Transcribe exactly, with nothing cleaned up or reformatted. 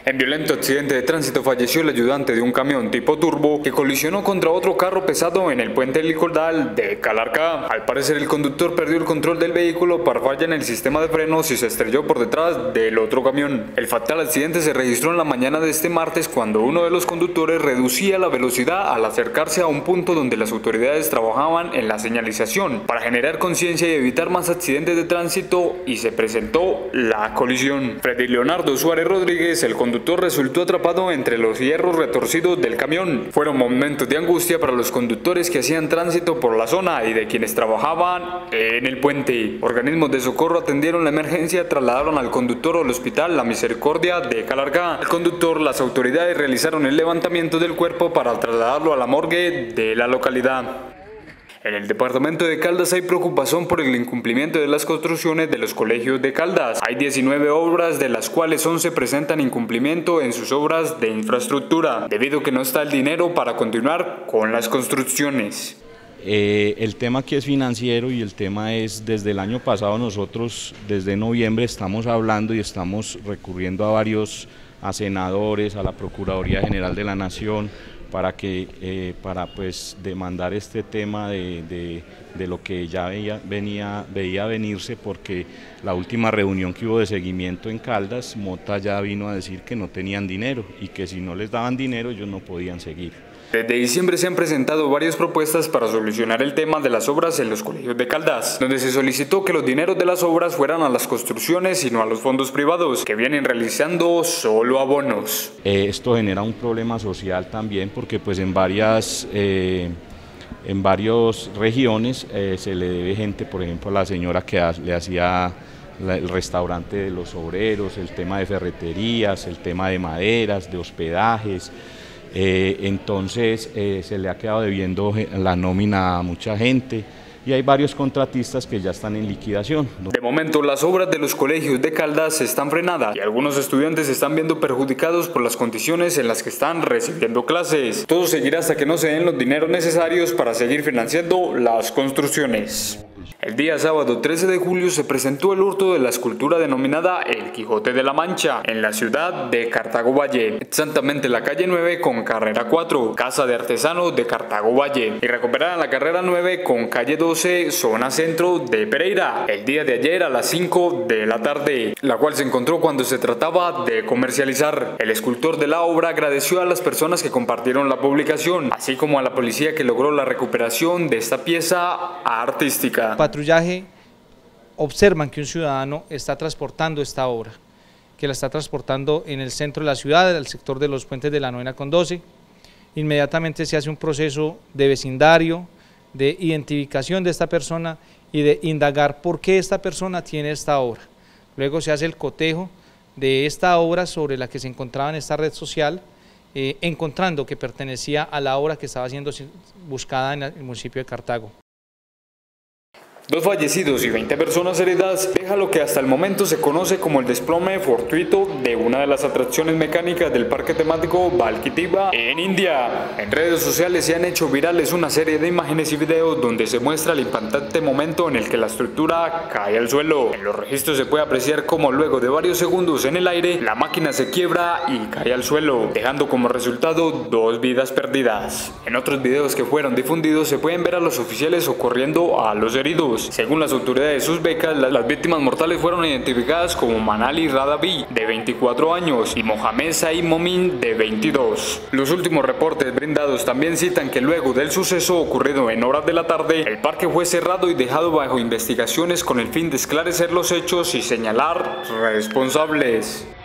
En violento accidente de tránsito falleció el ayudante de un camión tipo turbo que colisionó contra otro carro pesado en el puente helicoidal de Calarcá. Al parecer el conductor perdió el control del vehículo por falla en el sistema de frenos y se estrelló por detrás del otro camión. El fatal accidente se registró en la mañana de este martes cuando uno de los conductores reducía la velocidad al acercarse a un punto donde las autoridades trabajaban en la señalización para generar conciencia y evitar más accidentes de tránsito, y se presentó la colisión. Freddy Leonardo Suárez Rodríguez, el conductor resultó atrapado entre los hierros retorcidos del camión. Fueron momentos de angustia para los conductores que hacían tránsito por la zona y de quienes trabajaban en el puente. Organismos de socorro atendieron la emergencia, trasladaron al conductor al hospital La Misericordia de Calarcá. El conductor, las autoridades realizaron el levantamiento del cuerpo para trasladarlo a la morgue de la localidad. En el departamento de Caldas hay preocupación por el incumplimiento de las construcciones de los colegios de Caldas. Hay diecinueve obras, de las cuales once presentan incumplimiento en sus obras de infraestructura, debido a que no está el dinero para continuar con las construcciones. Eh, el tema aquí es financiero y el tema es, desde el año pasado nosotros, desde noviembre, estamos hablando y estamos recurriendo a varios a senadores, a la Procuraduría General de la Nación, para que eh, para pues demandar este tema de, de, de lo que ya veía, venía, veía venirse, porque la última reunión que hubo de seguimiento en Caldas, Mota ya vino a decir que no tenían dinero y que si no les daban dinero ellos no podían seguir. Desde diciembre se han presentado varias propuestas para solucionar el tema de las obras en los colegios de Caldas, donde se solicitó que los dineros de las obras fueran a las construcciones y no a los fondos privados, que vienen realizando solo abonos. Eh, esto genera un problema social también, porque pues en varias, eh, en varias regiones eh, se le debe gente, por ejemplo a la señora que le hacía el restaurante de los obreros, el tema de ferreterías, el tema de maderas, de hospedajes. Eh, entonces eh, se le ha quedado debiendo la nómina a mucha gente y hay varios contratistas que ya están en liquidación. De momento las obras de los colegios de Caldas están frenadas y algunos estudiantes se están viendo perjudicados por las condiciones en las que están recibiendo clases. Todo seguirá hasta que no se den los dineros necesarios para seguir financiando las construcciones. El día sábado trece de julio se presentó el hurto de la escultura denominada El Quijote de la Mancha en la ciudad de Cartago Valle, exactamente la calle nueve con carrera cuatro, Casa de Artesanos de Cartago Valle, y recuperaron la carrera nueve con calle doce, zona centro de Pereira, el día de ayer a las cinco de la tarde, la cual se encontró cuando se trataba de comercializar. El escultor de la obra agradeció a las personas que compartieron la publicación, así como a la policía que logró la recuperación de esta pieza artística. Patrullaje observan que un ciudadano está transportando esta obra, que la está transportando en el centro de la ciudad, al sector de los puentes de la novena con doce. Inmediatamente se hace un proceso de vecindario, de identificación de esta persona y de indagar por qué esta persona tiene esta obra. Luego se hace el cotejo de esta obra sobre la que se encontraba en esta red social, eh, encontrando que pertenecía a la obra que estaba siendo buscada en el municipio de Cartago. Dos fallecidos y veinte personas heridas deja lo que hasta el momento se conoce como el desplome fortuito de una de las atracciones mecánicas del parque temático Valkitiva en India. En redes sociales se han hecho virales una serie de imágenes y videos donde se muestra el impactante momento en el que la estructura cae al suelo. En los registros se puede apreciar cómo luego de varios segundos en el aire la máquina se quiebra y cae al suelo, dejando como resultado dos vidas perdidas. En otros videos que fueron difundidos se pueden ver a los oficiales socorriendo a los heridos. Según las autoridades uzbecas, las víctimas mortales fueron identificadas como Manali Radavi, de veinticuatro años, y Mohamed Said Momin, de veintidós. Los últimos reportes brindados también citan que luego del suceso ocurrido en horas de la tarde, el parque fue cerrado y dejado bajo investigaciones con el fin de esclarecer los hechos y señalar responsables.